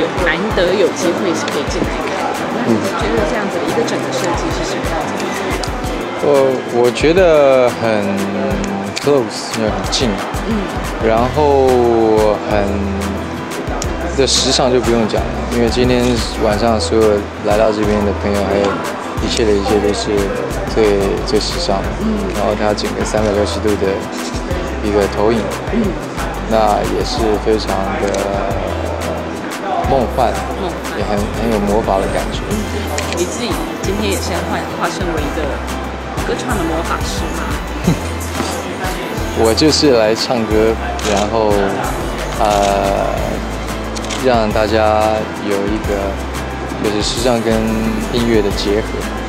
难得有机会是可以进来看的。那你觉得这样子的一个整个设计是什么样子的？ 我觉得很 close， 很近，然后这时尚就不用讲了，因为今天晚上所有来到这边的朋友，还有一切都是最时尚的，然后它整个360度的一个投影，那也是非常的梦幻，也很有魔法的感觉。 你自己今天也是要化身为一个歌唱的魔法师吗？ 我就是来唱歌，然后让大家有一个就是时尚跟音乐的结合。